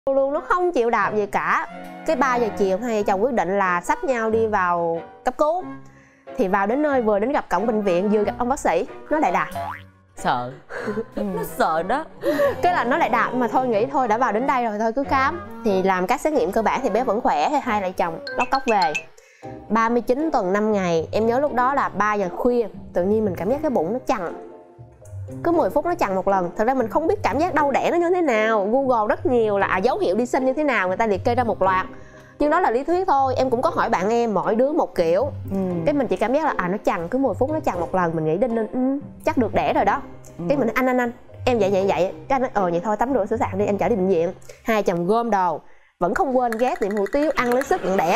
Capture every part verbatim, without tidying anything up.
luôn, nó không chịu đạp gì cả. Cái ba giờ chiều hai vợ chồng quyết định là xách nhau đi vào cấp cứu. Thì vào đến nơi vừa đến gặp cổng bệnh viện vừa gặp ông bác sĩ, nó lại đạp. Sợ. Nó sợ đó. Cái là nó lại đạp mà thôi nghĩ thôi đã vào đến đây rồi thôi cứ khám. Thì làm các xét nghiệm cơ bản thì bé vẫn khỏe. Thì hai vợ chồng lóc cóc về. Ba mươi chín tuần năm ngày. Em nhớ lúc đó là ba giờ khuya. Tự nhiên mình cảm giác cái bụng nó chằn. Cứ mười phút nó chằn một lần. Thật ra mình không biết cảm giác đau đẻ nó như thế nào. Google rất nhiều là à, dấu hiệu đi sinh như thế nào, người ta liệt kê ra một loạt. Nhưng đó là lý thuyết thôi. Em cũng có hỏi bạn em, mỗi đứa một kiểu. ừ. Cái mình chỉ cảm giác là à nó chằn, cứ mười phút nó chằn một lần. Mình nghĩ đinh lên ừ, chắc được đẻ rồi đó. ừ. Cái mình nói anh anh anh em dậy dậy dậy. Cái anh nói ờ vậy thôi tắm rửa sửa soạn đi, anh chở đi bệnh viện. Hai chồng gom đồ, vẫn không quên ghé tiệm hủ tiếu ăn lấy sức đặng đẻ.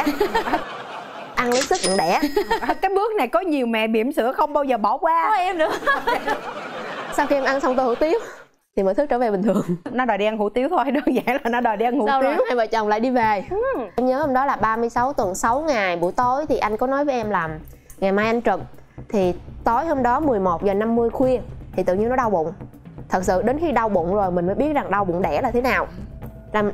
Ăn lấy sức đặng đẻ. Cái bước này có nhiều mẹ bỉm sữa không bao giờ bỏ qua. Có em nữa. Sau khi em ăn xong tô hủ tiếu thì mọi thứ trở về bình thường. Nó đòi đi ăn hủ tiếu thôi, đơn giản là nó đòi đi ăn hủ Sau tiếu. rồi hai vợ chồng lại đi về. ừ. Em nhớ hôm đó là ba mươi sáu tuần sáu ngày. Buổi tối thì anh có nói với em là ngày mai anh trực. Thì tối hôm đó mười một giờ năm mươi khuya thì tự nhiên nó đau bụng. Thật sự đến khi đau bụng rồi mình mới biết rằng đau bụng đẻ là thế nào. Làm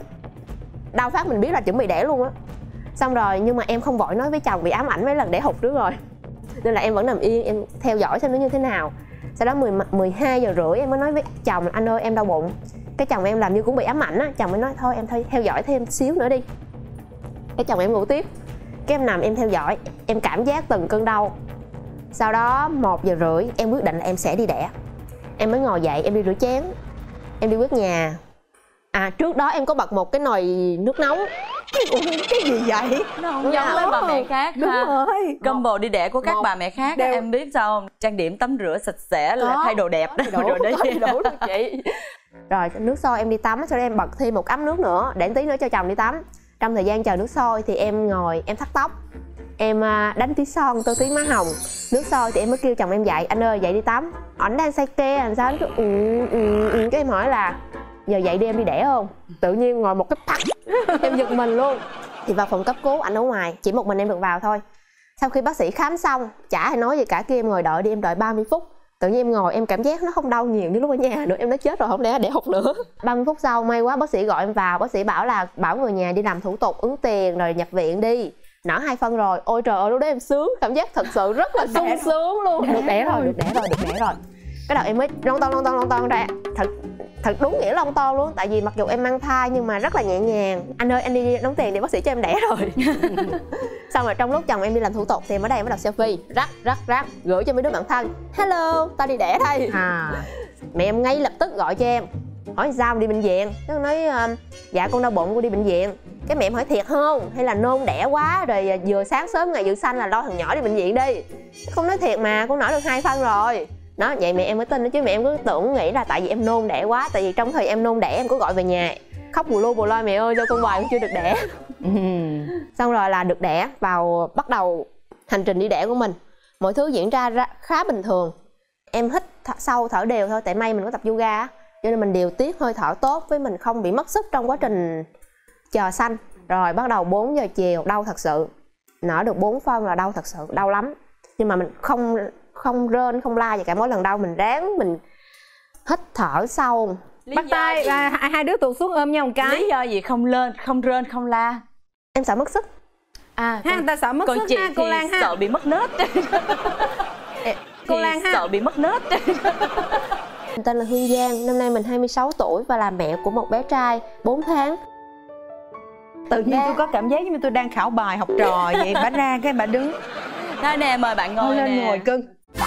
đau phát mình biết là chuẩn bị đẻ luôn á. Xong rồi nhưng mà em không vội nói với chồng vì ám ảnh mấy lần đẻ hụt trước rồi. Nên là em vẫn nằm yên, em theo dõi xem nó như thế nào. Sau đó mười hai giờ rưỡi em mới nói với chồng anh ơi em đau bụng. Cái chồng em làm như cũng bị ám ảnh á. Chồng mới nói thôi em thôi theo dõi thêm xíu nữa đi. Cái chồng em ngủ tiếp. Cái em nằm em theo dõi, em cảm giác từng cơn đau. Sau đó một giờ rưỡi em quyết định là em sẽ đi đẻ. Em mới ngồi dậy em đi rửa chén, em đi quét nhà. À trước đó em có bật một cái nồi nước nóng. Cái gì vậy? Nó không giống với bà mẹ khác. Đúng ha. rồi. Combo đi đẻ của các một, bà mẹ khác đều... em biết sao không? Trang điểm tắm rửa sạch sẽ là có, thay đồ đẹp đó. Đủ, Rồi đấy. có đủ luôn chị. Rồi nước sôi em đi tắm, sau đó em bật thêm một ấm nước nữa để tí nữa cho chồng đi tắm. Trong thời gian chờ nước sôi thì em ngồi em thắt tóc. Em đánh tí son, tô tí má hồng. Nước sôi thì em mới kêu chồng em dậy, anh ơi dậy đi tắm. Ảnh đang say ke làm sao, anh cứ ừ, ừ, ừ. Cái em hỏi là giờ dậy đi em đi đẻ không? Tự nhiên ngồi một cái tắt. Em giật mình luôn. Thì vào phòng cấp cứu, anh ở ngoài, chỉ một mình em được vào thôi. Sau khi bác sĩ khám xong, chả hay nói gì cả, kia em ngồi đợi đi, em đợi ba mươi phút. Tự nhiên em ngồi em cảm giác nó không đau nhiều như lúc ở nhà nữa. Em nói chết rồi không lẽ để hụt nữa. ba mươi phút sau may quá bác sĩ gọi em vào. Bác sĩ bảo là bảo người nhà đi làm thủ tục ứng tiền rồi nhập viện đi. Nở hai phân rồi. Ôi trời ơi lúc đó em sướng. Cảm giác thật sự rất là sung sướng luôn. Được đẻ rồi, được đẻ rồi, được đẻ rồi. Cái đầu em mới lon ton lon ton lon ton ra. Thật thật đúng nghĩa lon ton luôn. Tại vì mặc dù em mang thai nhưng mà rất là nhẹ nhàng. Anh ơi anh đi đóng tiền để bác sĩ cho em đẻ rồi. Xong rồi trong lúc chồng em đi làm thủ tục thì em ở đây em bắt đầu selfie rắc rắc rắc gửi cho mấy đứa bạn thân. Hello tao đi đẻ đây. à. Mẹ em ngay lập tức gọi cho em hỏi sao đi bệnh viện. Nó nói dạ con đau bụng con đi bệnh viện. Cái mẹ em hỏi thiệt không hay là nôn đẻ quá rồi vừa sáng sớm ngày dự sanh là lo thằng nhỏ đi bệnh viện đi. Không nói thiệt mà con nở được hai phân rồi. Đó vậy mẹ em mới tin đó, chứ mẹ em cứ tưởng nghĩ là tại vì em nôn đẻ quá. Tại vì trong thời em nôn đẻ em có gọi về nhà khóc bù lu bù loa mẹ ơi cho con hoài con chưa được đẻ. Xong rồi là được đẻ, vào bắt đầu hành trình đi đẻ của mình. Mọi thứ diễn ra, ra khá bình thường. Em hít th sâu thở đều thôi, tại may mình có tập yoga á, cho nên mình điều tiết hơi thở tốt, với mình không bị mất sức trong quá trình chờ sanh. Rồi bắt đầu bốn giờ chiều đau thật sự. Nở được bốn phân là đau thật sự, đau lắm. Nhưng mà mình không không rên không la gì cả, mỗi lần đau mình ráng mình hít thở sâu. Bắt tay và hai, hai đứa tụt xuống ôm nhau một cái. Lý do gì không lên, không rên, không la? Em sợ mất sức. À, ha, người ta sợ mất còn sức chị ha, cô Lan ha. sợ bị mất nết. Cô Lan ha. Sợ bị mất nết. Mình tên là Hương Giang, năm nay mình hai mươi sáu tuổi và là mẹ của một bé trai bốn tháng. Tự nhiên tôi có cảm giác như tôi đang khảo bài học trò vậy. Bà ra cái bà đứng. Đây nè, mời bạn ngồi lên nè. ngồi cưng.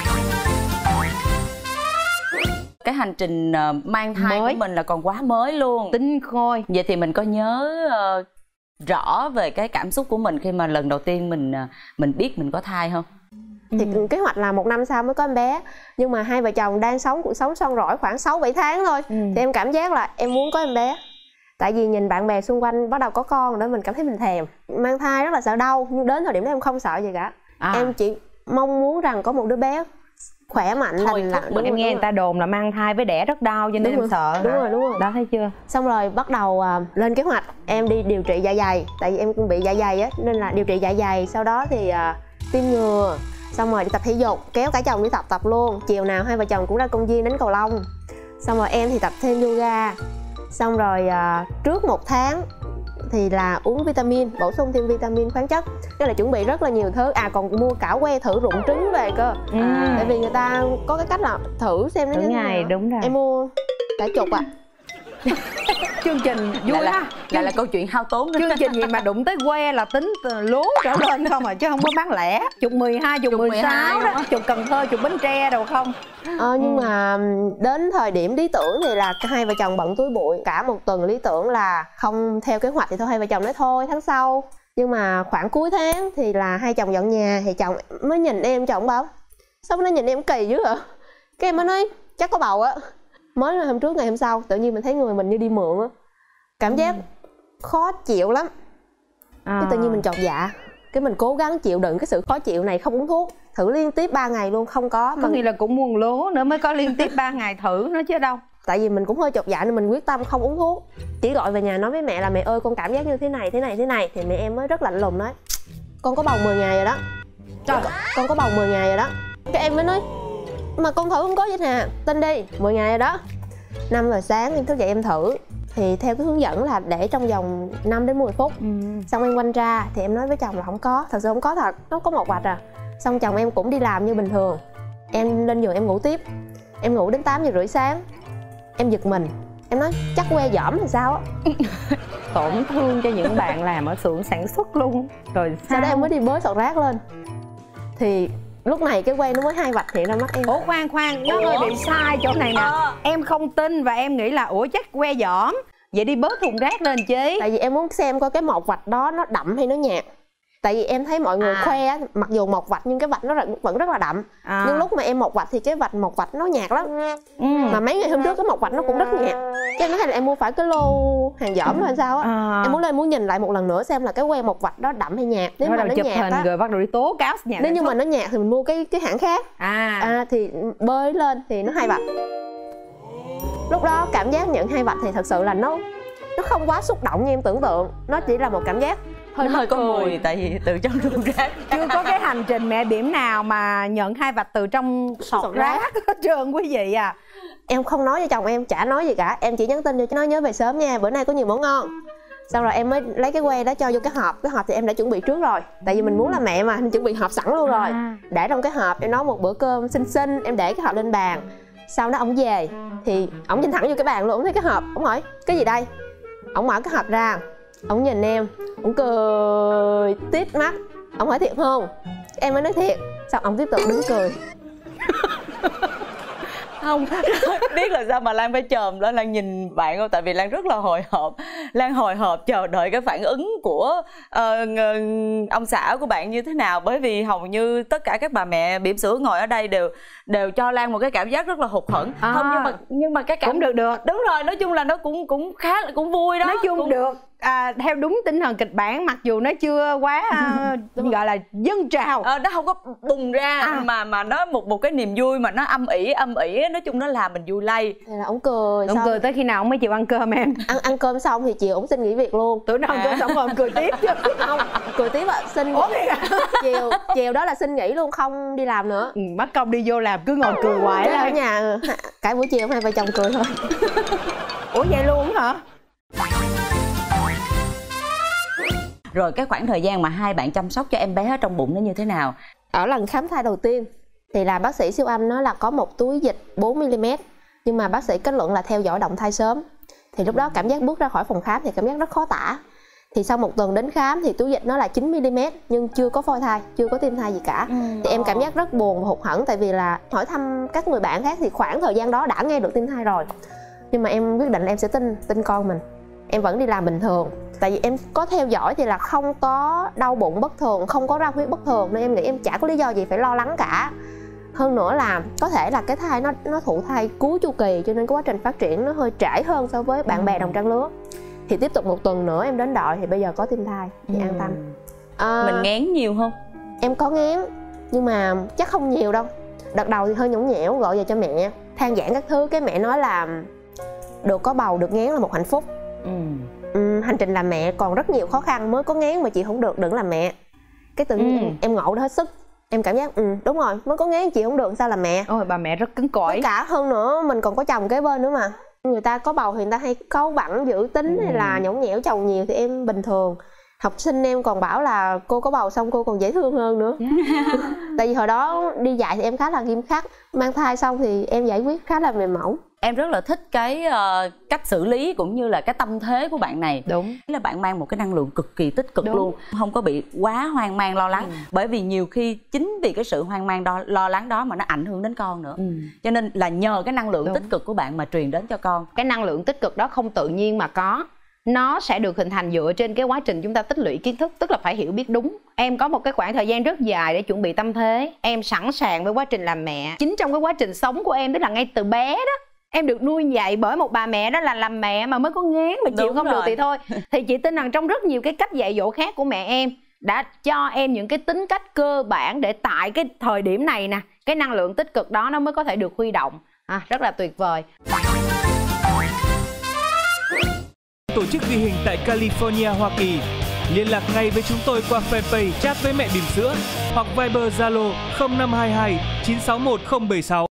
Cái hành trình mang thai mới của mình là còn quá mới luôn. Tinh khôi. Vậy thì mình có nhớ uh, rõ về cái cảm xúc của mình khi mà lần đầu tiên mình uh, mình biết mình có thai không? Thì ừ. kế hoạch là một năm sau mới có em bé. Nhưng mà hai vợ chồng đang sống cuộc sống son rỗi khoảng sáu bảy tháng thôi. ừ. Thì em cảm giác là em muốn có em bé. Tại vì nhìn bạn bè xung quanh bắt đầu có con nữa, mình cảm thấy mình thèm. Mang thai rất là sợ đau, nhưng đến thời điểm đó em không sợ gì cả. à. Em chỉ mong muốn rằng có một đứa bé khỏe mạnh lành lặn. Đúng em nghe người ta đồn là mang thai với đẻ rất đau cho nên em sợ. Đúng rồi, đúng rồi. Đó thấy chưa? Xong rồi bắt đầu uh, lên kế hoạch em đi điều trị dạ dày. Tại vì em cũng bị dạ dày á, nên là điều trị dạ dày. Sau đó thì uh, tiêm ngừa. Xong rồi đi tập thể dục, kéo cả chồng đi tập tập luôn. Chiều nào hai vợ chồng cũng ra công viên đánh cầu lông. Xong rồi em thì tập thêm yoga. Xong rồi à, trước một tháng thì là uống vitamin, bổ sung thêm vitamin khoáng chất. Tức là chuẩn bị rất là nhiều thứ. À còn mua cả que thử rụng trứng về cơ. Ừ. Tại vì người ta có cái cách là thử xem nó Thử như thế ngày, nào. đúng rồi. Em mua cả chục ạ. Chương trình vui lại là, ha. lại là câu chuyện hao tốn. Chương trình gì mà đụng tới que là tính từ lố trở lên không à, chứ không có bán lẻ. Chục mười hai, chục mười sáu đó, chục Cần Thơ, chục Bến Tre đâu không. Ờ, nhưng Ừ. mà đến thời điểm lý tưởng thì là hai vợ chồng bận túi bụi. Cả một tuần lý tưởng là không theo kế hoạch thì thôi hai vợ chồng nói thôi tháng sau. Nhưng mà khoảng cuối tháng thì là hai chồng dọn nhà thì chồng mới nhìn em, chồng bảo sao nó nhìn em kỳ dữ ạ. Cái em mới nói chắc có bầu á. Mới hôm trước ngày hôm sau tự nhiên mình thấy người mình như đi mượn á. Cảm giác khó chịu lắm. À. Cái tự nhiên mình chột dạ. Cái mình cố gắng chịu đựng cái sự khó chịu này, không uống thuốc. Thử liên tiếp ba ngày luôn không có. Có Mà nghĩa là cũng muôn lố nữa mới có liên tiếp ba ngày thử nó chứ đâu. tại vì mình cũng hơi chột dạ nên mình quyết tâm không uống thuốc. Chỉ gọi về nhà nói với mẹ là mẹ ơi con cảm giác như thế này thế này thế này. Thì mẹ em mới rất lạnh lùng nói con có bầu mười ngày rồi đó. Trời, con có bầu mười ngày rồi đó. Cái em mới nói mà con thử không có gì nè, tin đi, mười ngày rồi đó. Năm giờ sáng em thức dậy em thử. Thì theo cái hướng dẫn là để trong vòng năm đến mười phút. Ừ. Xong em quanh ra thì em nói với chồng là không có, thật sự không có thật, nó có một vạch à. Xong chồng em cũng đi làm như bình thường. Em lên giường em ngủ tiếp. Em ngủ đến tám giờ rưỡi sáng. Em giật mình. Em nói chắc que giỏm hay sao á. Tổn thương cho những bạn làm ở xưởng sản xuất luôn. Rồi Sau sao đó em mới đi bới sọt rác lên. Thì lúc này cái que nó mới hai vạch hiện ra mắt em. Ủa khoan khoan, nó hơi bị sai chỗ này nè. Em không tin và em nghĩ là ủa chắc que giỏm. Vậy đi bớt thùng rác lên chứ. Tại vì em muốn xem coi cái một vạch đó nó đậm hay nó nhạt. Tại vì em thấy mọi người À. khoe á, mặc dù một vạch nhưng cái vạch nó vẫn rất là đậm. À. Nhưng lúc mà em một vạch thì cái vạch một vạch nó nhạt lắm. Ừ. Mà mấy ngày hôm trước cái một vạch nó cũng rất nhạt. Cho nên hay là em mua phải cái lô hàng giỏm hay sao á. À. Em muốn lên muốn nhìn lại một lần nữa xem là cái que một vạch đó đậm hay nhạt. Nếu Bắt mà đầu nó chụp nhạt hình á, rồi bắt đầu đi tố cáo nhà nếu như sản mà xuất. nó nhạt thì mình mua cái cái hãng khác. À. À thì bơi lên thì nó hai vạch. Lúc đó cảm giác nhận hai vạch thì thật sự là nó nó không quá xúc động như em tưởng tượng. Nó chỉ là một cảm giác hơi Nó hơi có cười. mùi tại vì từ trong thùng rác. Chưa có cái hành trình mẹ bỉm nào mà nhận hai vạch từ trong sọt Sọt rác rác. hết trơn quý vị à. Em không nói với chồng em, chả nói gì cả. Em chỉ nhắn tin cho nó nhớ về sớm nha, bữa nay có nhiều món ngon. Xong rồi em mới lấy cái que đó cho vô cái hộp. Cái hộp thì em đã chuẩn bị trước rồi. Tại vì mình muốn làm mẹ mà, em chuẩn bị hộp sẵn luôn rồi. À. Để trong cái hộp, em nấu một bữa cơm xinh xinh. Em để cái hộp lên bàn. Sau đó ổng về thì ổng nhìn thẳng vô cái bàn luôn. Ổng thấy cái hộp, ổng hỏi cái gì đây. Ổng mở cái hộp ra, ổng nhìn em, ổng cười tít mắt. Ổng hỏi thiệt không? Em mới nói thiệt. Xong ổng tiếp tục đứng cười. Không biết là sao mà Lan phải chồm đó, Lan nhìn bạn không, tại vì Lan rất là hồi hộp. Lan hồi hộp chờ đợi cái phản ứng của uh, ông xã của bạn như thế nào, bởi vì hầu như tất cả các bà mẹ bỉm sữa ngồi ở đây đều đều cho Lan một cái cảm giác rất là hụt hẫng. À. Không, nhưng mà nhưng mà cái cảm Cũng được được. đúng rồi, nói chung là nó cũng cũng khá là cũng vui đó. Nói chung cũng... được à, theo đúng tinh thần kịch bản, mặc dù nó chưa quá à, gọi là dân trào. Ờ, nó không có bùng ra À. mà mà nó một một cái niềm vui mà nó âm ỉ âm ỉ, nói chung nó làm mình vui lây. Thì là ổng cười. Ông xong cười tới khi nào ông mới chịu ăn cơm em? ăn ăn cơm xong thì chiều ổng xin nghỉ việc luôn. Tưởng đâu ăn cơm xong rồi ông cười tiếp chứ. Không, cười tiếp ạ, xin Ủa vậy à? chiều chiều đó là xin nghỉ luôn, không đi làm nữa. Ừ, mất công đi vô làm cứ ngồi cười hoài Cái ở là. nhà cả buổi chiều hai vợ chồng cười thôi. Ủa vậy luôn hả? Rồi cái khoảng thời gian mà hai bạn chăm sóc cho em bé ở trong bụng nó như thế nào? Ở lần khám thai đầu tiên thì là bác sĩ siêu âm nói là có một túi dịch bốn mi li mét. Nhưng mà bác sĩ kết luận là theo dõi động thai sớm. Thì lúc đó cảm giác bước ra khỏi phòng khám thì cảm giác rất khó tả. Thì sau một tuần đến khám thì túi dịch nó là chín mi li mét nhưng chưa có phôi thai, chưa có tim thai gì cả. Ừ. Thì em cảm giác rất buồn và hụt hẫng, tại vì là hỏi thăm các người bạn khác thì khoảng thời gian đó đã nghe được tim thai rồi. Nhưng mà em quyết định là em sẽ tin tin con mình. Em vẫn đi làm bình thường. Tại vì em có theo dõi thì là không có đau bụng bất thường, không có ra huyết bất thường, nên em nghĩ em chả có lý do gì phải lo lắng cả. Hơn nữa là có thể là cái thai nó nó thụ thai cuối chu kỳ, cho nên cái quá trình phát triển nó hơi trễ hơn so với bạn bè đồng trang lứa. Thì tiếp tục một tuần nữa em đến đợi thì bây giờ có tim thai thì an tâm. À, Mình ngén nhiều không? em có ngén nhưng mà chắc không nhiều đâu. Đợt đầu thì hơi nhõng nhẽo, gọi về cho mẹ than vãn các thứ, cái mẹ nói là được có bầu được ngén là một hạnh phúc. Ừ. Uhm, hành trình làm mẹ còn rất nhiều khó khăn, mới có ngén mà chị không được đừng làm mẹ. Cái tự nhiên Ừ. em, em ngộ đó hết sức. Em cảm giác ừ đúng rồi, mới có ngén chị không được sao làm mẹ. Ôi bà mẹ rất cứng Với cỏi. cả hơn nữa mình còn có chồng kế bên nữa mà. Người ta có bầu thì người ta hay cáu bẳn dữ tính ừ. hay là nhõng nhẽo chồng nhiều thì em bình thường. Học sinh em còn bảo là cô có bầu xong cô còn dễ thương hơn nữa. Tại vì hồi đó đi dạy thì em khá là nghiêm khắc, mang thai xong thì em giải quyết khá là mềm mỏng. Em rất là thích cái uh, cách xử lý cũng như là cái tâm thế của bạn này. Đúng. Là bạn mang một cái năng lượng cực kỳ tích cực. Đúng. Luôn, không có bị quá hoang mang lo lắng. Ừ. Bởi vì nhiều khi chính vì cái sự hoang mang đó, lo lắng đó mà nó ảnh hưởng đến con nữa. Ừ. Cho nên là nhờ cái năng lượng Đúng. tích cực của bạn mà truyền đến cho con. Cái năng lượng tích cực đó không tự nhiên mà có, nó sẽ được hình thành dựa trên cái quá trình chúng ta tích lũy kiến thức, tức là phải hiểu biết đúng. Em có một cái khoảng thời gian rất dài để chuẩn bị tâm thế, em sẵn sàng với quá trình làm mẹ. Chính trong cái quá trình sống của em, tức là ngay từ bé đó, em được nuôi dạy bởi một bà mẹ, đó là làm mẹ mà mới có ngán mà chịu. Đúng không rồi. Được thì thôi. Thì chị tin rằng trong rất nhiều cái cách dạy dỗ khác của mẹ em đã cho em những cái tính cách cơ bản để tại cái thời điểm này nè, cái năng lượng tích cực đó nó mới có thể được huy động. À, rất là tuyệt vời. Tổ chức ghi hình tại California, Hoa Kỳ. Liên lạc ngay với chúng tôi qua fanpage Chat với mẹ bỉm sữa hoặc Viber Zalo không năm hai hai chín sáu một không bảy sáu.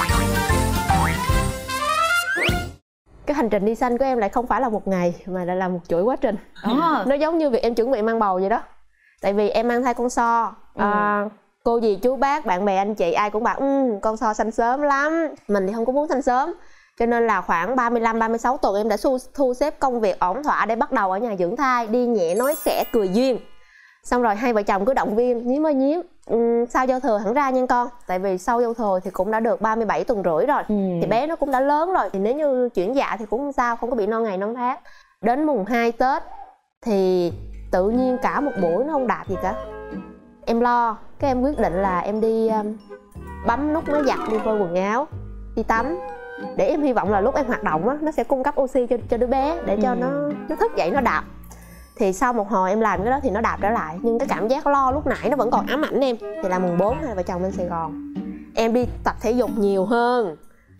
Cái hành trình đi sanh của em lại không phải là một ngày mà lại là một chuỗi quá trình. À. Nó giống như việc em chuẩn bị mang bầu vậy đó. Tại vì em mang thai con so. Ừ. À, cô dì chú bác bạn bè anh chị ai cũng bảo um, con so sanh sớm lắm. Mình thì không có muốn sanh sớm. Cho nên là khoảng ba mươi lăm ba mươi sáu tuần em đã thu, thu xếp công việc ổn thỏa để bắt đầu ở nhà dưỡng thai, đi nhẹ nói khẽ cười duyên. Xong rồi hai vợ chồng cứ động viên, nhím ơi nhím, um, sau giao thừa hẳn ra nha con. Tại vì sau giao thừa thì cũng đã được ba mươi bảy tuần rưỡi rồi. Ừ. Thì bé nó cũng đã lớn rồi. Thì nếu như chuyển dạ thì cũng không sao, không có bị non ngày non tháng. Đến mùng hai Tết thì tự nhiên cả một buổi nó không đạp gì cả. Em lo, cái em quyết định là em đi um, bấm nút máy giặt, đi phơi quần áo, đi tắm. Để em hy vọng là lúc em hoạt động á, nó sẽ cung cấp oxy cho, cho đứa bé để cho ừ. nó, nó thức dậy nó đạp. Thì sau một hồi em làm cái đó thì nó đạp trở lại. Nhưng cái cảm giác lo lúc nãy nó vẫn còn ám ảnh em. Thì là mùng bốn hai vợ chồng lên Sài Gòn. Em đi tập thể dục nhiều hơn.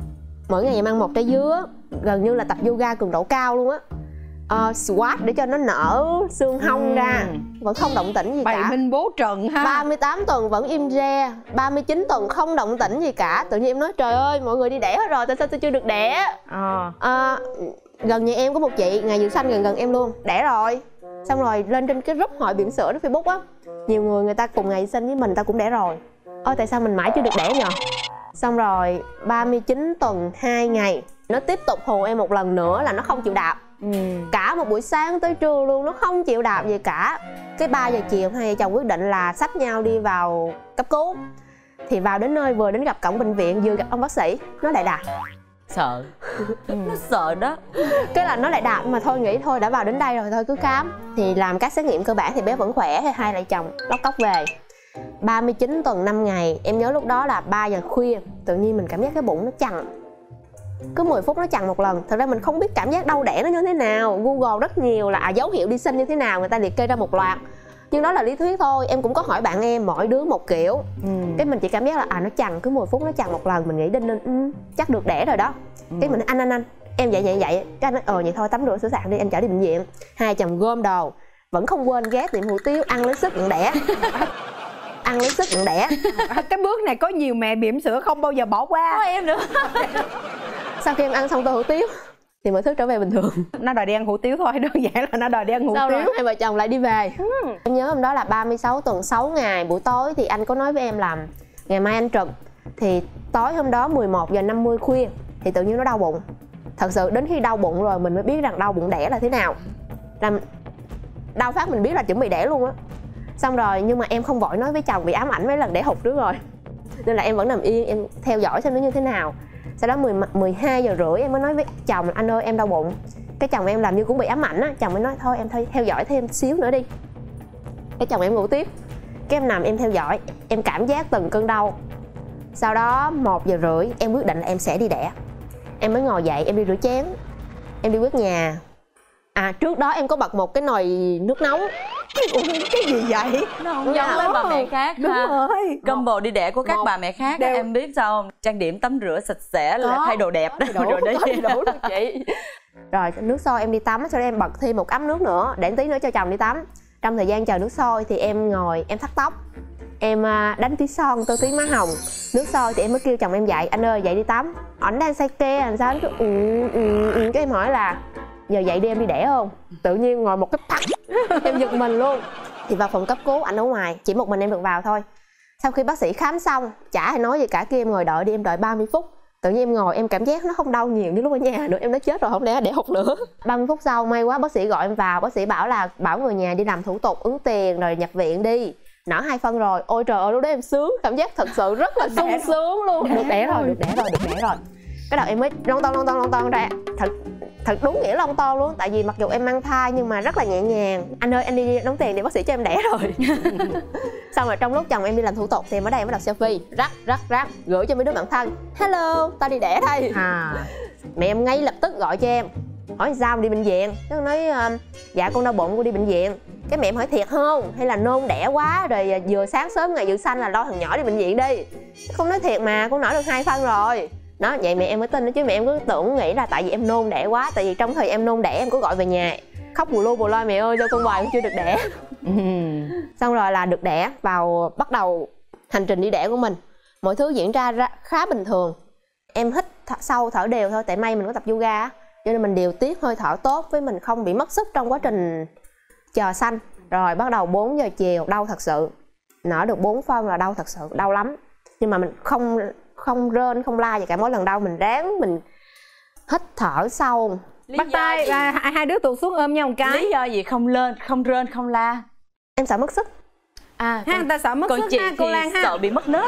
Mỗi ngày em ăn một trái dứa. Gần như là tập yoga cường độ cao luôn á. uh, Squat để cho nó nở xương hông ừ. ra. Vẫn không động tĩnh gì Bày cả. Minh bố trần ha. Ba mươi tám tuần vẫn im re. Ba mươi chín tuần không động tĩnh gì cả. Tự nhiên em nói trời ơi mọi người đi đẻ hết rồi, tại sao tôi chưa được đẻ? à. Uh, Gần nhà em có một chị ngày dự sanh gần gần em luôn, đẻ rồi. Xong rồi lên trên cái group hội bỉm sữa trên Facebook á, nhiều người người ta cùng ngày sinh với mình, người ta cũng đẻ rồi. Ôi tại sao mình mãi chưa được đẻ nhờ? Xong rồi ba mươi chín tuần hai ngày nó tiếp tục hù em một lần nữa là nó không chịu đạp. ừ. Cả một buổi sáng tới trưa luôn nó không chịu đạp gì cả. Cái ba giờ chiều hai vợ chồng quyết định là xách nhau đi vào cấp cứu. Thì vào đến nơi vừa đến gặp cổng bệnh viện, vừa gặp ông bác sĩ, nó lại đạp. Sợ. Nó sợ đó. Cái là nó lại đạp mà thôi nghĩ thôi đã vào đến đây rồi thôi cứ khám. Thì làm các xét nghiệm cơ bản thì bé vẫn khỏe. Thì hai vợ chồng lóc cóc về. Ba mươi chín tuần năm ngày. Em nhớ lúc đó là ba giờ khuya. Tự nhiên mình cảm giác cái bụng nó chằn. Cứ mười phút nó chằn một lần. Thật ra mình không biết cảm giác đau đẻ nó như thế nào. Google rất nhiều là à, dấu hiệu đi sinh như thế nào, người ta liệt kê ra một loạt. Nhưng đó là lý thuyết thôi. Em cũng có hỏi bạn em, mỗi đứa một kiểu. ừ. Cái mình chỉ cảm giác là à nó chằn, cứ mười phút nó chằn một lần. Mình nghĩ đinh lên um, chắc được đẻ rồi đó. ừ. Cái mình nói anh anh anh em dậy dậy dậy. Cái anh nói ờ vậy thôi tắm rửa sửa soạn đi, anh chở đi bệnh viện. Hai chồng gom đồ, vẫn không quên ghé tiệm hủ tiếu ăn lấy sức nhận đẻ. Ăn lấy sức nhận đẻ. Cái bước này có nhiều mẹ bỉm sữa không bao giờ bỏ qua. Có em nữa. Sau khi em ăn xong tô hủ tiếu thì mọi thứ trở về bình thường. Nó đòi đi ăn hủ tiếu thôi, đơn giản là nó đòi đi ăn hủ Sau tiếu. Rồi hai vợ chồng lại đi về. ừ. Em nhớ hôm đó là ba mươi sáu tuần sáu ngày. Buổi tối thì anh có nói với em là ngày mai anh trực. Thì tối hôm đó mười một giờ năm mươi khuya thì tự nhiên nó đau bụng. Thật sự đến khi đau bụng rồi mình mới biết rằng đau bụng đẻ là thế nào. Làm đau phát mình biết là chuẩn bị đẻ luôn á. Xong rồi nhưng mà em không vội nói với chồng vì ám ảnh mấy lần đẻ hụt trước rồi. Nên là em vẫn nằm yên, em theo dõi xem nó như thế nào. Sau đó mười hai giờ rưỡi em mới nói với chồng anh ơi em đau bụng. Cái chồng em làm như cũng bị ám ảnh á. Chồng mới nói thôi em thôi theo dõi thêm xíu nữa đi. Cái chồng em ngủ tiếp. Cái em nằm em theo dõi, em cảm giác từng cơn đau. Sau đó một giờ rưỡi em quyết định là em sẽ đi đẻ. Em mới ngồi dậy em đi rửa chén, em đi quét nhà. À trước đó em có bật một cái nồi nước nóng. Cái gì vậy? Nó không giống với bà mẹ khác. Đúng ha. rồi. Combo đi đẻ của các một, bà mẹ khác đều... em biết sao không? Trang điểm tắm rửa sạch sẽ là thay đồ đẹp đó. Đủ, rồi đấy đủ luôn chị. Rồi nước sôi em đi tắm, sau đó em bật thêm một ấm nước nữa để tí nữa cho chồng đi tắm. Trong thời gian chờ nước sôi thì em ngồi em thắt tóc, em đánh tí son, tô tí má hồng. Nước sôi thì em mới kêu chồng em dậy, anh ơi dậy đi tắm. Ảnh đang say ke làm sao, anh cứ ừ, ừ, ừ. Cái em hỏi là giờ dậy đi em đi đẻ không? Tự nhiên ngồi một cái tắt em giật mình luôn. Thì vào phòng cấp cứu, anh ở ngoài, chỉ một mình em được vào thôi. Sau khi bác sĩ khám xong, chả ai nói gì cả, kia em ngồi đợi đi, em đợi ba mươi phút. Tự nhiên em ngồi em cảm giác nó không đau nhiều như lúc ở nhà nữa, em nói chết rồi không lẽ để hụt nữa. ba mươi phút sau may quá bác sĩ gọi em vào, bác sĩ bảo là bảo người nhà đi làm thủ tục ứng tiền rồi nhập viện đi. Nở hai phân rồi, ôi trời ơi lúc đó em sướng, cảm giác thật sự rất là sung sướng luôn. Được đẻ rồi, được đẻ rồi, được đẻ rồi. Cái đầu em mới lon ton lon ton lon ton ra, thật thật đúng nghĩa lon ton luôn, tại vì mặc dù em mang thai nhưng mà rất là nhẹ nhàng. Anh ơi anh đi đóng tiền để bác sĩ cho em đẻ rồi. Xong rồi trong lúc chồng em đi làm thủ tục thì em ở đây em bắt đầu selfie, rắc rắc rắc gửi cho mấy đứa bạn thân, hello tao đi đẻ đây. À. Mẹ em ngay lập tức gọi cho em hỏi sao đi bệnh viện, nó nói dạ con đau bụng con đi bệnh viện. Cái mẹ em hỏi thiệt không hay là nôn đẻ quá rồi vừa sáng sớm ngày dự sanh là lo thằng nhỏ đi bệnh viện đi. Không nói thiệt mà con nở được hai phân rồi. Đó vậy mẹ em mới tin đó, chứ mẹ em cứ tưởng nghĩ là tại vì em nôn đẻ quá. Tại vì trong thời em nôn đẻ em có gọi về nhà khóc bù lu bù loa, mẹ ơi cho con hoài con chưa được đẻ. Xong rồi là được đẻ, vào bắt đầu hành trình đi đẻ của mình. Mọi thứ diễn ra, ra khá bình thường. Em hít th sâu thở đều thôi, tại may mình có tập yoga á, cho nên mình điều tiết hơi thở tốt, với mình không bị mất sức trong quá trình chờ sanh. Rồi bắt đầu bốn giờ chiều đau thật sự, nở được bốn phân là đau thật sự, đau lắm. Nhưng mà mình không không rên không la gì cả, mỗi lần đau mình ráng mình hít thở sâu, bắt tay và hai, hai đứa tụt xuống ôm nhau một cái. Lý do gì không lên, không rên, không la? Em sợ mất sức. À, ha, người ta sợ mất còn sức chị ha, cô Lan ha. Sợ bị mất nết.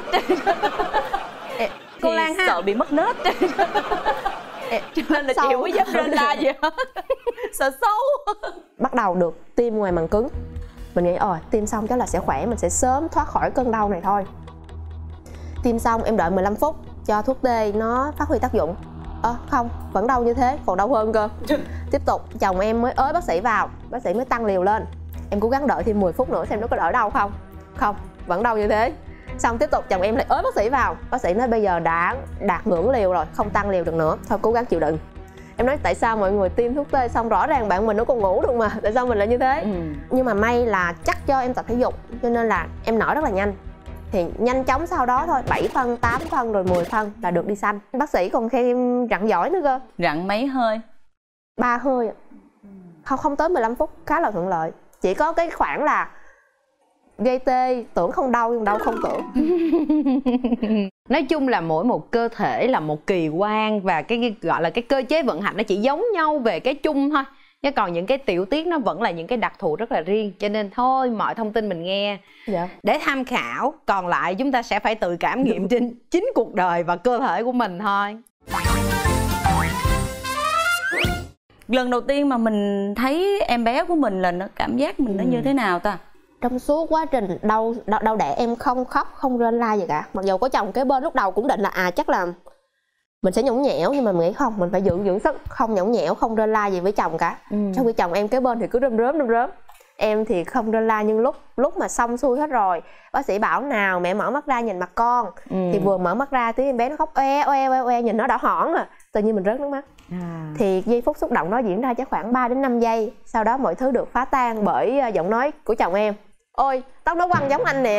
Cô Lan ha. Sợ bị mất nết. Cho nên là chị không có dám rên la gì hết. Sợ xấu. Bắt đầu được tiêm ngoài màng cứng. Mình nghĩ ờ tiêm xong chắc là sẽ khỏe, mình sẽ sớm thoát khỏi cơn đau này thôi. Tiêm xong em đợi mười lăm phút cho thuốc tê nó phát huy tác dụng. Ơ à, không, vẫn đau như thế, còn đau hơn cơ. Tiếp tục, chồng em mới ới bác sĩ vào, bác sĩ mới tăng liều lên. Em cố gắng đợi thêm mười phút nữa xem nó có đỡ đau không. Không, vẫn đau như thế. Xong tiếp tục chồng em lại ới bác sĩ vào. Bác sĩ nói bây giờ đã đạt ngưỡng liều rồi, không tăng liều được nữa, thôi cố gắng chịu đựng. Em nói tại sao mọi người tiêm thuốc tê xong rõ ràng bạn mình nó còn ngủ được mà, tại sao mình lại như thế? Ừ. Nhưng mà may là chắc cho em tập thể dục, cho nên là em nở rất là nhanh. Thì nhanh chóng sau đó thôi, bảy phân, tám phân rồi mười phân là được đi sanh. Bác sĩ còn khen em rặn giỏi nữa cơ. Rặn mấy hơi? Ba hơi. Không không tới mười lăm phút, khá là thuận lợi. Chỉ có cái khoảng là gây tê, tưởng không đau nhưng đau không tưởng. Nói chung là mỗi một cơ thể là một kỳ quan, và cái, cái gọi là cái cơ chế vận hành nó chỉ giống nhau về cái chung thôi. Chứ còn những cái tiểu tiết nó vẫn là những cái đặc thù rất là riêng. Cho nên thôi mọi thông tin mình nghe dạ. để tham khảo, còn lại chúng ta sẽ phải tự cảm nghiệm trên chính cuộc đời và cơ thể của mình thôi. Lần đầu tiên mà mình thấy em bé của mình là nó cảm giác mình nó ừ. như thế nào ta? Trong suốt quá trình đau, đau đau đẻ em không khóc, không rên la gì cả. Mặc dù có chồng kế bên lúc đầu cũng định là à chắc là mình sẽ nhõng nhẽo, nhưng mà mình nghĩ không, mình phải dưỡng dưỡng sức, không nhõng nhẽo, không rên la gì với chồng cả. Ừ. Trong khi chồng em kế bên thì cứ rơm rớm rơm rớm. Em thì không rên la, nhưng lúc lúc mà xong xuôi hết rồi, bác sĩ bảo nào mẹ mở mắt ra nhìn mặt con. Ừ. Thì vừa mở mắt ra tiếng em bé nó khóc oe oe oe oe, nhìn nó đỏ hỏn à. Tự nhiên mình rớt nước mắt. À. Thì giây phút xúc động đó diễn ra chắc khoảng ba đến năm giây. Sau đó mọi thứ được phá tan bởi giọng nói của chồng em. Ôi, tóc nó quăng giống anh nè.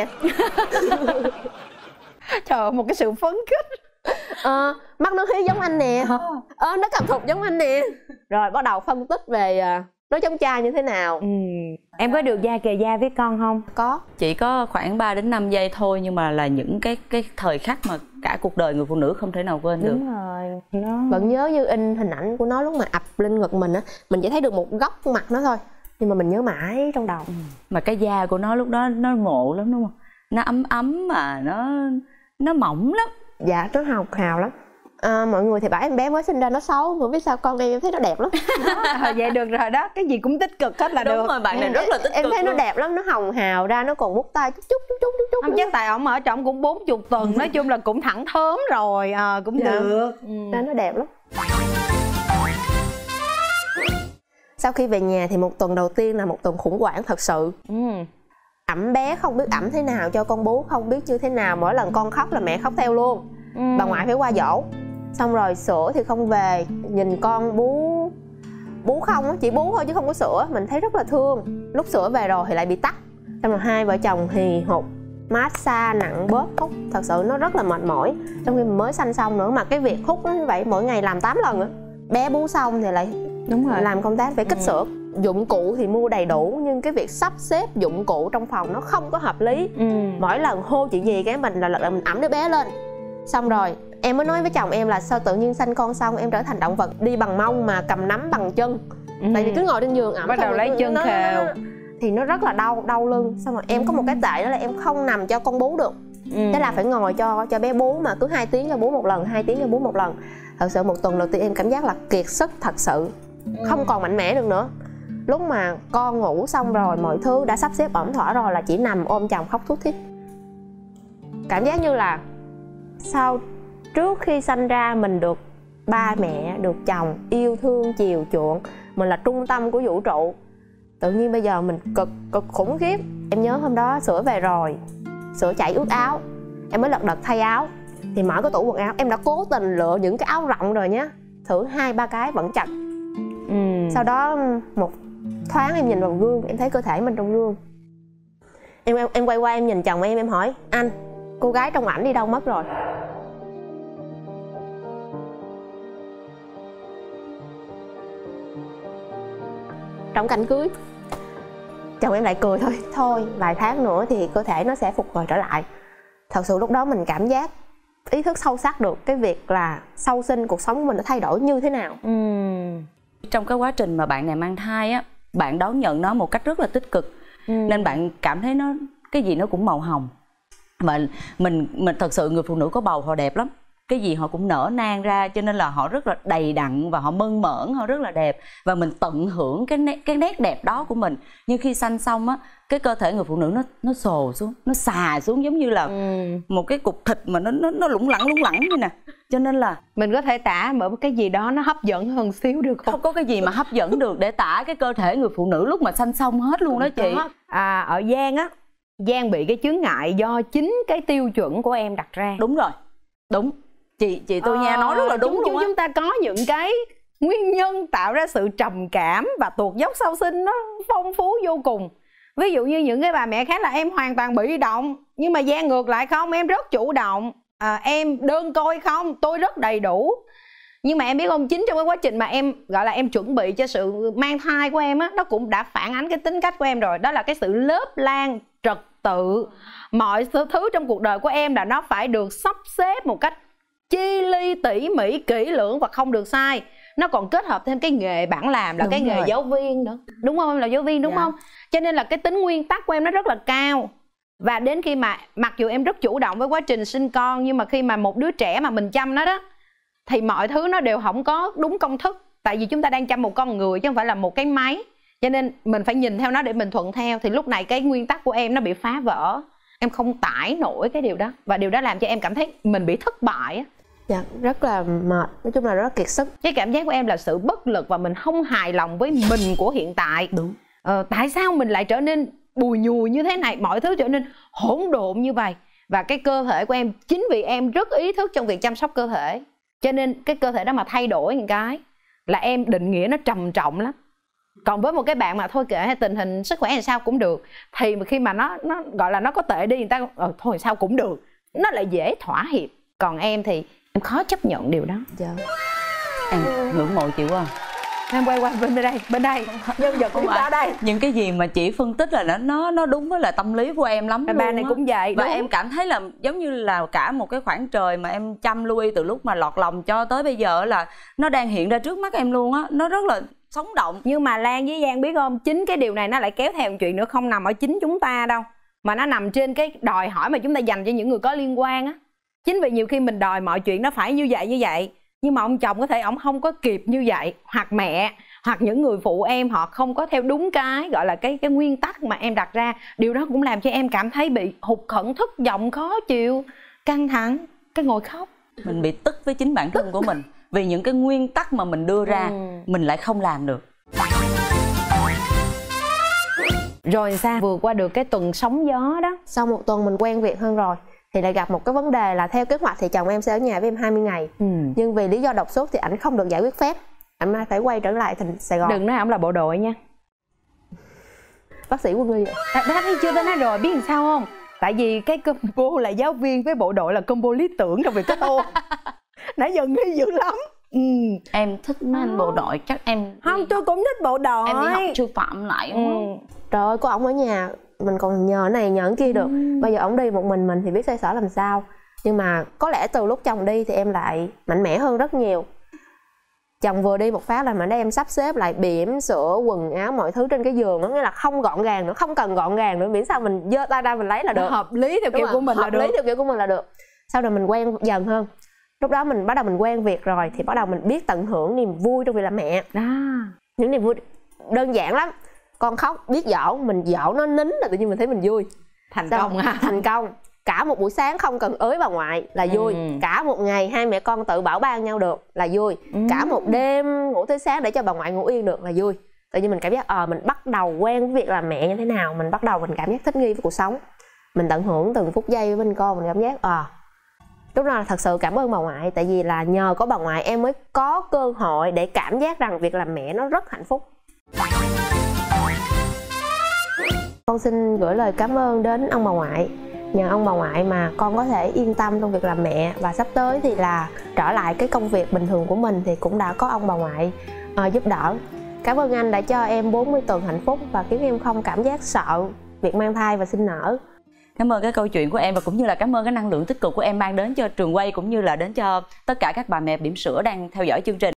Trời ơi, một cái sự phấn khích. Ờ, mắt nó hí giống anh nè. Ờ, nó cầm thục giống anh nè. Rồi bắt đầu phân tích về nó giống cha như thế nào. Ừ. Em có được da kề da với con không? Có. Chỉ có khoảng ba đến năm giây thôi, nhưng mà là những cái cái thời khắc mà cả cuộc đời người phụ nữ không thể nào quên được. Đúng rồi. Nó... Vẫn nhớ như in hình ảnh của nó lúc mà ập lên ngực mình á, mình chỉ thấy được một góc mặt nó thôi, nhưng mà mình nhớ mãi trong đầu. Ừ. Mà cái da của nó lúc đó nó ngộ lắm đúng không? Nó ấm ấm mà nó nó mỏng lắm. Dạ, nó hào hào lắm. À, mọi người thì bảo em bé mới sinh ra nó xấu, mà biết sao con em em thấy nó đẹp lắm. À, vậy được rồi đó, cái gì cũng tích cực hết là đúng được. Đúng rồi, bạn này rất là tích em cực. Em thấy luôn. Nó đẹp lắm, nó hồng hào ra, nó còn mút tay chút chút chút chút chút. Không chắc tại ổng ở trọng cũng bốn mươi tuần, nói chung là cũng thẳng thớm rồi, à, cũng dạ. được. Ừ. Ra nó đẹp lắm. Sau khi về nhà thì một tuần đầu tiên là một tuần khủng hoảng thật sự. Ừ. Ẵm bé không biết ẵm thế nào cho con bú, không biết như thế nào, mỗi lần con khóc là mẹ khóc theo luôn. Ừ. Bà ngoại phải qua dỗ. Xong rồi sữa thì không về, nhìn con bú bú không á, chỉ bú thôi chứ không có sữa. Mình thấy rất là thương. Lúc sữa về rồi thì lại bị tắc. Xong rồi hai vợ chồng hì hục, massage nặng bóp hút, thật sự nó rất là mệt mỏi. Trong khi mình mới sanh xong nữa, mà cái việc hút như vậy mỗi ngày làm tám lần á. Bé bú xong thì lại đúng rồi, làm công tác phải kích ừ. sữa. Dụng cụ thì mua đầy đủ, nhưng cái việc sắp xếp dụng cụ trong phòng nó không có hợp lý. ừ. Mỗi lần hô chuyện gì cái mình là là mình ẵm đứa bé lên. Xong rồi em mới nói với chồng em là sao tự nhiên sanh con xong em trở thành động vật đi bằng mông mà cầm nắm bằng chân. ừ. Tại vì cứ ngồi trên giường ẵm bắt đầu lấy chân nó, khều nó, thì nó rất là đau đau lưng. Xong rồi em có một cái tệ đó là em không nằm cho con bú được. ừ. Thế là phải ngồi cho cho bé bú, mà cứ hai tiếng cho bú một lần, hai tiếng cho bú một lần. Thật sự một tuần đầu tiên em cảm giác là kiệt sức thật sự, không còn mạnh mẽ được nữa. Lúc mà con ngủ xong rồi, mọi thứ đã sắp xếp ổn thỏa rồi là chỉ nằm ôm chồng khóc thút thít. Cảm giác như là sau trước khi sanh ra mình được ba mẹ, được chồng yêu thương chiều chuộng, mình là trung tâm của vũ trụ. Tự nhiên bây giờ mình cực cực khủng khiếp. Em nhớ hôm đó sữa về rồi, sữa chảy ướt áo, em mới lật đật thay áo. Thì mở cái tủ quần áo, em đã cố tình lựa những cái áo rộng rồi nhá, thử hai ba cái vẫn chặt. ừ. Sau đó một thoáng em nhìn vào gương, em thấy cơ thể mình trong gương. Em em, em quay qua em nhìn chồng em, em hỏi anh, cô gái trong ảnh đi đâu mất rồi? Trong cảnh cưới, chồng em lại cười thôi, thôi vài tháng nữa thì cơ thể nó sẽ phục hồi trở lại. Thật sự lúc đó mình cảm giác ý thức sâu sắc được cái việc là sau sinh cuộc sống của mình đã thay đổi như thế nào. ừ. Trong cái quá trình mà bạn này mang thai á, bạn đón nhận nó một cách rất là tích cực. ừ. Nên bạn cảm thấy nó cái gì nó cũng màu hồng. Mà mình mình thật sự người phụ nữ có bầu họ đẹp lắm, cái gì họ cũng nở nang ra, cho nên là họ rất là đầy đặn và họ mơn mởn, họ rất là đẹp, và mình tận hưởng cái nét cái nét đẹp đó của mình. Nhưng khi sanh xong á, cái cơ thể người phụ nữ nó nó xồ xuống, nó xà xuống, giống như là ừ. một cái cục thịt mà nó nó nó lủng lẳng lủng lẳng như nè. Cho nên là mình có thể tả bởi cái gì đó nó hấp dẫn hơn xíu được không? Không có cái gì mà hấp dẫn được để tả cái cơ thể người phụ nữ lúc mà sanh xong hết luôn đó chị. À, ở Giang á, Giang bị cái chướng ngại do chính cái tiêu chuẩn của em đặt ra. Đúng rồi, đúng. Chị chị tôi nha, nói rất là đúng chúng, luôn á. Chúng ta có những cái nguyên nhân tạo ra sự trầm cảm và tuột dốc sau sinh nó phong phú vô cùng. Ví dụ như những cái bà mẹ khác là em hoàn toàn bị động, nhưng mà Giang ngược lại không, em rất chủ động. à, Em đơn côi không, tôi rất đầy đủ. Nhưng mà em biết không, chính trong cái quá trình mà em gọi là em chuẩn bị cho sự mang thai của em á, nó cũng đã phản ánh cái tính cách của em rồi. Đó là cái sự lớp lan, trật tự. Mọi thứ trong cuộc đời của em là nó phải được sắp xếp một cách chi ly, tỉ mỉ, kỹ lưỡng và không được sai. Nó còn kết hợp thêm cái nghề bản làm là đúng cái nghề rồi. Giáo viên nữa, đúng không? Em là giáo viên đúng dạ. không? Cho nên là cái tính nguyên tắc của em nó rất là cao. Và đến khi mà mặc dù em rất chủ động với quá trình sinh con, nhưng mà khi mà một đứa trẻ mà mình chăm nó đó thì mọi thứ nó đều không có đúng công thức. Tại vì chúng ta đang chăm một con người chứ không phải là một cái máy, cho nên mình phải nhìn theo nó để mình thuận theo. Thì lúc này cái nguyên tắc của em nó bị phá vỡ. Em không tải nổi cái điều đó, và điều đó làm cho em cảm thấy mình bị thất bại á. Dạ, rất là mệt, nói chung là rất kiệt sức. Cái cảm giác của em là sự bất lực và mình không hài lòng với mình của hiện tại. Đúng. ờ, Tại sao mình lại trở nên bùi nhùi như thế này, mọi thứ trở nên hỗn độn như vậy. Và cái cơ thể của em, chính vì em rất ý thức trong việc chăm sóc cơ thể, cho nên cái cơ thể đó mà thay đổi một cái là em định nghĩa nó trầm trọng lắm. Còn với một cái bạn mà thôi kệ hay tình hình sức khỏe làm sao cũng được, thì khi mà nó nó gọi là nó có tệ đi, người ta ờ, thôi sao cũng được, nó lại dễ thỏa hiệp. Còn em thì em khó chấp nhận điều đó. Dạ. Em ngưỡng mộ chị quá. Em quay qua bên đây, bên đây nhân vật của chúng ta đây. Những cái gì mà chị phân tích là nó nó nó đúng với là tâm lý của em lắm. Bà này cũng vậy. Và đúng. Em cảm thấy là giống như là cả một cái khoảng trời mà em chăm Louis từ lúc mà lọt lòng cho tới bây giờ là nó đang hiện ra trước mắt em luôn á. Nó rất là sống động. Nhưng mà Lan với Giang biết không, chính cái điều này nó lại kéo theo một chuyện nữa, không nằm ở chính chúng ta đâu, mà nó nằm trên cái đòi hỏi mà chúng ta dành cho những người có liên quan á. Chính vì nhiều khi mình đòi mọi chuyện nó phải như vậy như vậy, nhưng mà ông chồng có thể ông không có kịp như vậy, hoặc mẹ hoặc những người phụ em họ không có theo đúng cái gọi là cái cái nguyên tắc mà em đặt ra. Điều đó cũng làm cho em cảm thấy bị hụt hẫng, thất vọng, khó chịu, căng thẳng, cái ngồi khóc. Mình bị tức với chính bản thân của mình vì những cái nguyên tắc mà mình đưa ra ừ. mình lại không làm được. Rồi sao vượt qua được cái tuần sóng gió đó? Sau một tuần mình quen việc hơn rồi thì lại gặp một cái vấn đề là theo kế hoạch thì chồng em sẽ ở nhà với em hai mươi ngày. ừ. Nhưng vì lý do đột xuất thì ảnh không được giải quyết phép. Em nay phải quay trở lại thành Sài Gòn. Đừng nói ổng là bộ đội nha. Bác sĩ quân y. Đã, đã thấy chưa, tôi nói rồi, biết làm sao không? Tại vì cái combo là giáo viên với bộ đội là combo lý tưởng trong việc kết hôn. Nãy giờ nghi dữ lắm. Ừ. Em thích mấy anh bộ đội, chắc em Không, tôi cũng thích bộ đội. em đi học sư phạm lại đúng không? Ừ. Trời ơi, có ổng ở nhà mình còn nhờ này nhờ cái kia được. ừ. Bây giờ ổng đi một mình mình thì biết xoay sở làm sao. Nhưng mà có lẽ từ lúc chồng đi thì em lại mạnh mẽ hơn rất nhiều. Chồng vừa đi một phát là mình để em sắp xếp lại bỉm, sữa, quần áo, mọi thứ trên cái giường. Nó nghĩa là không gọn gàng nữa, không cần gọn gàng nữa, miễn sao mình giơ tay ra mình lấy là được. Hợp lý theo kiểu của mình là được. Hợp lý theo kiểu của mình là được. Sau rồi mình quen dần hơn. Lúc đó mình bắt đầu mình quen việc rồi thì bắt đầu mình biết tận hưởng niềm vui trong việc làm mẹ. À. Những niềm vui đơn giản lắm. Con khóc biết dỗ, mình dỗ nó nín là tự nhiên mình thấy mình vui. Thành Sao? công ha. Thành công. Cả một buổi sáng không cần ới bà ngoại là vui. ừ. Cả một ngày hai mẹ con tự bảo ban nhau được là vui. ừ. Cả một đêm ngủ tới sáng để cho bà ngoại ngủ yên được là vui. Tự nhiên mình cảm giác ờ à, mình bắt đầu quen với việc làm mẹ như thế nào. Mình bắt đầu mình cảm giác thích nghi với cuộc sống. Mình tận hưởng từng phút giây với bên con. Mình cảm giác ờ à, lúc đó là thật sự cảm ơn bà ngoại. Tại vì là nhờ có bà ngoại em mới có cơ hội để cảm giác rằng việc làm mẹ nó rất hạnh phúc. Con xin gửi lời cảm ơn đến ông bà ngoại. Nhờ ông bà ngoại mà con có thể yên tâm trong việc làm mẹ. Và sắp tới thì là trở lại cái công việc bình thường của mình thì cũng đã có ông bà ngoại uh, giúp đỡ. Cảm ơn anh đã cho em bốn mươi tuần hạnh phúc và khiến em không cảm giác sợ việc mang thai và sinh nở. Cảm ơn cái câu chuyện của em và cũng như là cảm ơn cái năng lượng tích cực của em mang đến cho trường quay cũng như là đến cho tất cả các bà mẹ bỉm sữa đang theo dõi chương trình.